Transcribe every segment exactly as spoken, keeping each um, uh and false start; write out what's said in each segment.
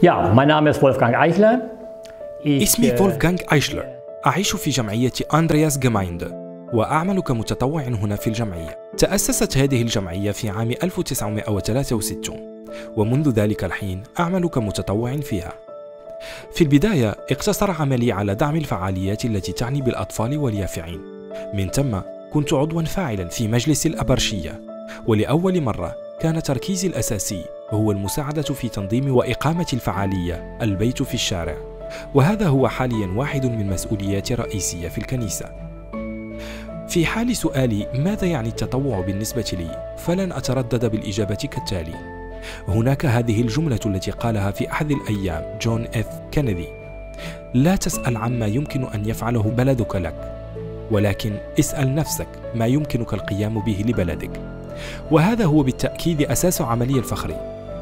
Ja, mein Name ist Wolfgang Eichler. اسمي فولفغانغ آيشلر. أعيش في جمعية أندرياس جيمايندة وأعمل كمتطوع هنا في الجمعية. تأسست هذه الجمعية في عام ألف وتسعمائة وثلاثة وستين، ومنذ ذلك الحين أعمل كمتطوع فيها. في البداية اقتصر عملي على دعم الفعاليات التي تعني بالأطفال واليافعين. من ثم كنت عضوا فاعلا في مجلس الأبرشية، ولأول مرة كان تركيزي الأساسي هو المساعدة في تنظيم وإقامة الفعالية البيت في الشارع، وهذا هو حاليا واحد من مسؤولياتي الرئيسية في الكنيسة. في حال سؤالي ماذا يعني التطوع بالنسبة لي، فلن أتردد بالإجابة كالتالي: هناك هذه الجملة التي قالها في أحد الأيام جون إف كينيدي: لا تسأل عما يمكن أن يفعله بلدك لك، ولكن اسأل نفسك ما يمكنك القيام به لبلدك. وهذا هو بالتأكيد أساس عملي الفخري.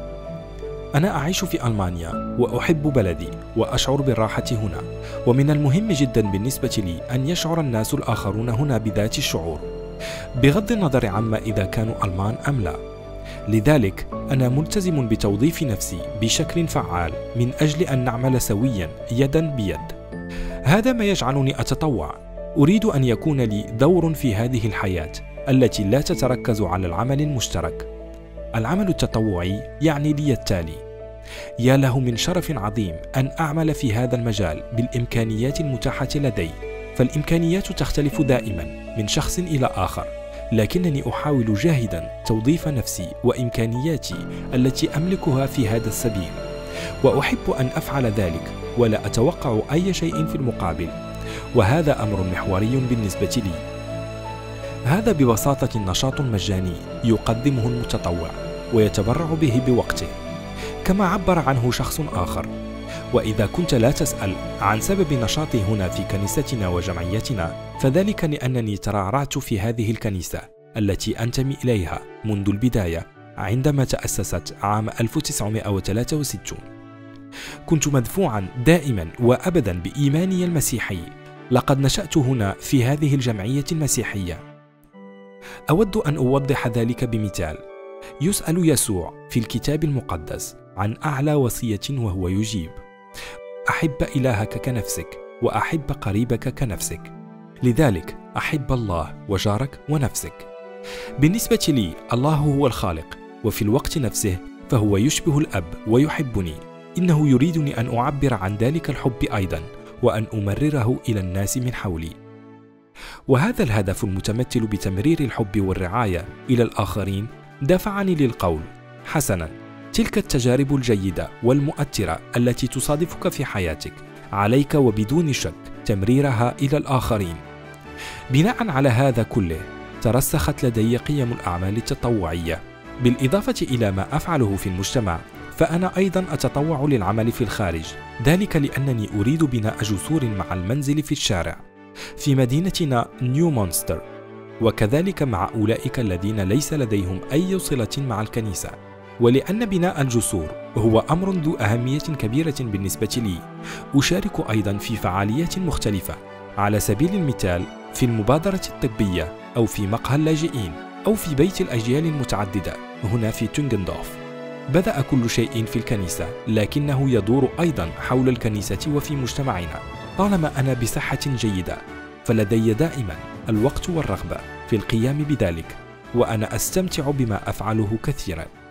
أنا أعيش في ألمانيا وأحب بلدي وأشعر بالراحة هنا، ومن المهم جدا بالنسبة لي أن يشعر الناس الآخرون هنا بذات الشعور، بغض النظر عما إذا كانوا ألمان أم لا. لذلك أنا ملتزم بتوظيف نفسي بشكل فعال من أجل أن نعمل سويا يدا بيد. هذا ما يجعلني أتطوع. أريد أن يكون لي دور في هذه الحياة التي لا تتركز على العمل المشترك. العمل التطوعي يعني لي التالي: يا له من شرف عظيم أن أعمل في هذا المجال بالإمكانيات المتاحة لدي، فالإمكانيات تختلف دائما من شخص إلى آخر، لكنني أحاول جاهدا توظيف نفسي وإمكانياتي التي أملكها في هذا السبيل، وأحب أن أفعل ذلك ولا أتوقع أي شيء في المقابل، وهذا أمر محوري بالنسبة لي. هذا ببساطة نشاط مجاني يقدمه المتطوع ويتبرع به بوقته، كما عبر عنه شخص آخر. وإذا كنت لا تسأل عن سبب نشاطي هنا في كنيستنا وجمعيتنا، فذلك لأنني ترعرعت في هذه الكنيسة التي أنتمي إليها منذ البداية عندما تأسست عام ألف وتسعمائة وثلاثة وستين. كنت مدفوعا دائما وأبدا بإيماني المسيحي. لقد نشأت هنا في هذه الجمعية المسيحية. أود أن أوضح ذلك بمثال. يسأل يسوع في الكتاب المقدس عن أعلى وصية وهو يجيب: أحب إلهك كنفسك وأحب قريبك كنفسك. لذلك أحب الله وجارك ونفسك. بالنسبة لي الله هو الخالق، وفي الوقت نفسه فهو يشبه الأب ويحبني. إنه يريدني أن أعبر عن ذلك الحب أيضا، وأن أمرره إلى الناس من حولي. وهذا الهدف المتمثل بتمرير الحب والرعاية إلى الآخرين دفعني للقول: حسنا، تلك التجارب الجيدة والمؤثرة التي تصادفك في حياتك عليك وبدون شك تمريرها إلى الآخرين. بناء على هذا كله ترسخت لدي قيم الأعمال التطوعية. بالإضافة إلى ما أفعله في المجتمع، فأنا أيضا أتطوع للعمل في الخارج، ذلك لأنني أريد بناء جسور مع المنزل في الشارع في مدينتنا نيو مونستر، وكذلك مع أولئك الذين ليس لديهم أي صلة مع الكنيسة. ولأن بناء الجسور هو أمر ذو أهمية كبيرة بالنسبة لي، أشارك أيضا في فعاليات مختلفة، على سبيل المثال في المبادرة الطبية، أو في مقهى اللاجئين، أو في بيت الأجيال المتعددة هنا في تونغندورف. بدأ كل شيء في الكنيسة، لكنه يدور أيضا حول الكنيسة وفي مجتمعنا. طالما أنا بصحة جيدة، فلدي دائما الوقت والرغبة في القيام بذلك، وأنا أستمتع بما أفعله كثيرا.